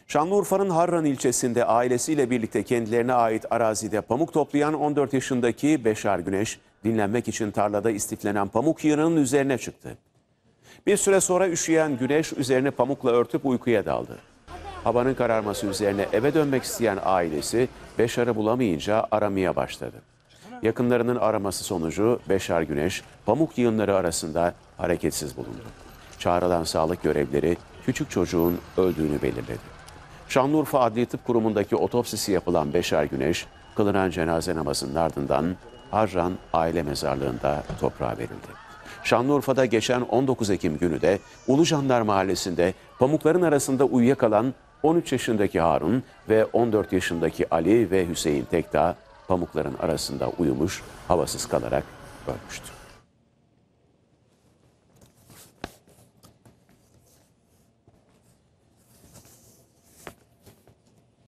Şanlıurfa'nın Harran ilçesinde ailesiyle birlikte kendilerine ait arazide pamuk toplayan 14 yaşındaki Beşar Güneş, dinlenmek için tarlada istiflenen pamuk yığınının üzerine çıktı. Bir süre sonra üşüyen Güneş üzerini pamukla örtüp uykuya daldı. Havanın kararması üzerine eve dönmek isteyen ailesi Beşar'ı bulamayınca aramaya başladı. Yakınlarının araması sonucu Beşar Güneş pamuk yığınları arasında hareketsiz bulundu. Çağrılan sağlık görevlileri küçük çocuğun öldüğünü belirledi. Şanlıurfa Adli Tıp Kurumu'ndaki otopsisi yapılan Beşar Güneş, kılınan cenaze namazının ardından Harran Aile Mezarlığı'nda toprağa verildi. Şanlıurfa'da geçen 19 Ekim günü de Ulucanlar Mahallesi'nde pamukların arasında uyuyakalan 13 yaşındaki Harun ve 14 yaşındaki Ali ve Hüseyin Tekdağ pamukların arasında uyumuş, havasız kalarak ölmüştü.